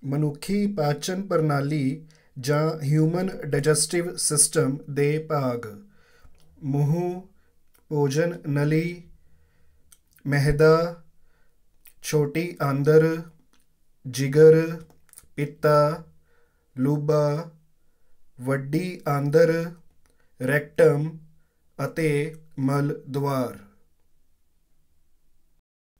ਮਨੁੱਖੀ ਪਾਚਨ ਪ੍ਰਣਾਲੀ ਜਾਂ ਹਿਊਮਨ ਡਾਈਜੈਸਟਿਵ ਸਿਸਟਮ ਦੇ ਭਾਗ। ਮੂੰਹ, ਭੋਜਨ ਨਲੀ, ਮਿਹਦਾ, ਛੋਟੀ ਆਂਦਰ, ਜਿਗਰ, ਪਿੱਤਾ, ਲੂਬਾ, ਵੱਡੀ ਆਂਦਰ, ਰੈਕਟਮ ਅਤੇ ਮਲ ਦੁਆਰ।